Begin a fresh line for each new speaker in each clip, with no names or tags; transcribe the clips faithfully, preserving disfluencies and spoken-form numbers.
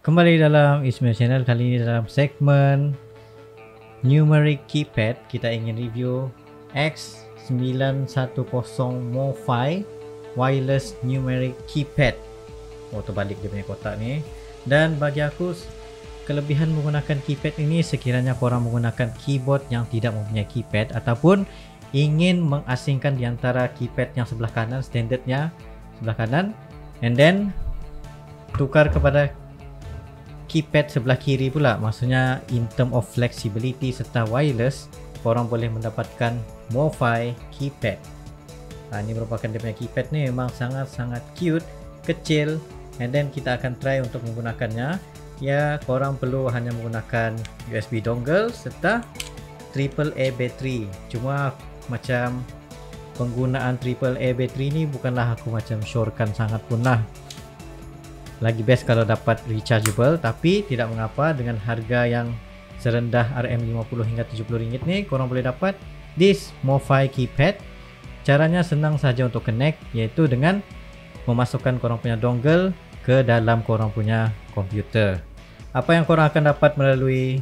Kembali dalam Ismail Channel. Kali ini dalam segmen Numeric Keypad, kita ingin review X sembilan satu kosong MoFi Wireless Numeric Keypad. Oh, terbalik dia punya kotak ni. Dan bagi aku, kelebihan menggunakan keypad ini sekiranya korang menggunakan keyboard yang tidak mempunyai keypad ataupun ingin mengasingkan di antara keypad yang sebelah kanan, standardnya sebelah kanan, and then tukar kepada keypad sebelah kiri pula. Maksudnya in term of flexibility serta wireless, korang boleh mendapatkan MoFi keypad. Ha, ini merupakan dia punya keypad ni, memang sangat-sangat cute, kecil, and then kita akan try untuk menggunakannya. Ya, korang perlu hanya menggunakan U S B dongle serta triple A battery. Cuma macam penggunaan triple A battery ni bukanlah aku macam syorkan sangat pun lah. Lagi best kalau dapat rechargeable, tapi tidak mengapa, dengan harga yang serendah R M lima puluh hingga tujuh puluh ringgit ni, korang boleh dapat this MoFi keypad. Caranya senang saja untuk connect, iaitu dengan memasukkan korang punya dongle ke dalam korang punya komputer. Apa yang korang akan dapat melalui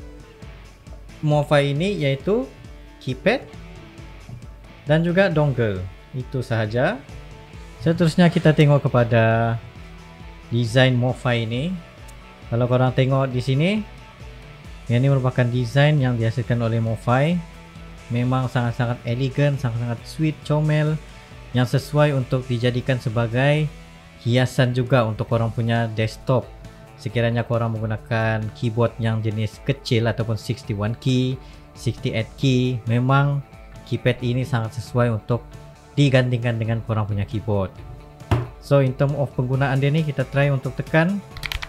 MoFi ini iaitu keypad dan juga dongle. Itu sahaja. Seterusnya kita tengok kepada desain MoFi ini. Kalau korang tengok di sini, yang ini merupakan desain yang dihasilkan oleh MoFi. Memang sangat-sangat elegan, sangat-sangat sweet, comel, yang sesuai untuk dijadikan sebagai hiasan juga untuk korang punya desktop. Sekiranya korang menggunakan keyboard yang jenis kecil ataupun enam puluh satu key, enam puluh lapan key, memang keypad ini sangat sesuai untuk digandingkan dengan korang punya keyboard. So in term of penggunaan dia ni, kita try untuk tekan.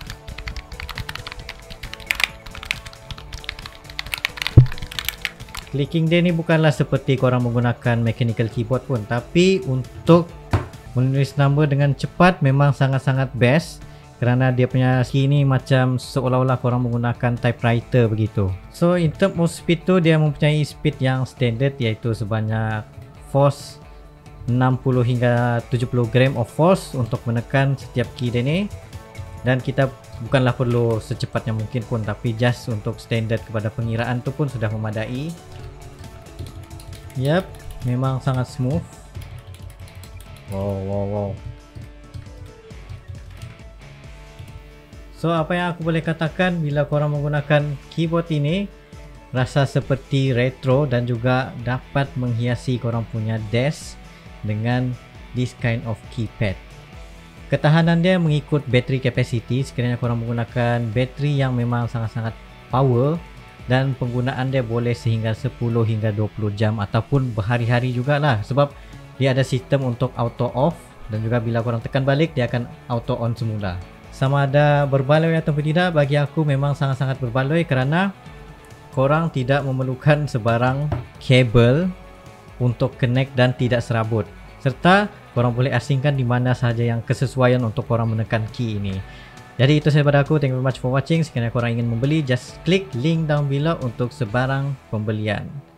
Clicking dia ni bukanlah seperti korang menggunakan mechanical keyboard pun, tapi untuk menulis nombor dengan cepat memang sangat-sangat best, kerana dia punya key ni macam seolah-olah korang menggunakan typewriter begitu. So in term of speed tu, dia mempunyai speed yang standard, iaitu sebanyak force enam puluh hingga tujuh puluh gram of force untuk menekan setiap key dia ni. Dan kita bukanlah perlu secepatnya mungkin pun, tapi just untuk standard kepada pengiraan tu pun sudah memadai. Yap, memang sangat smooth. Wow, wow, wow. So apa yang aku boleh katakan, bila korang menggunakan keyboard ini, rasa seperti retro dan juga dapat menghiasi korang punya desk dengan this kind of keypad. Ketahanan dia mengikut battery capacity. Sekiranya korang menggunakan battery yang memang sangat-sangat power, dan penggunaan dia boleh sehingga sepuluh hingga dua puluh jam ataupun berhari-hari jugalah, sebab dia ada sistem untuk auto off, dan juga bila korang tekan balik dia akan auto on semula. Sama ada berbaloi ataupun tidak, bagi aku memang sangat-sangat berbaloi, kerana korang tidak memerlukan sebarang kabel untuk connect dan tidak serabut, serta korang boleh asingkan di mana sahaja yang kesesuaian untuk korang menekan key ini. Jadi itu sahaja daripada aku. Thank you very much for watching. Sekiranya korang ingin membeli, just klik link down below untuk sebarang pembelian.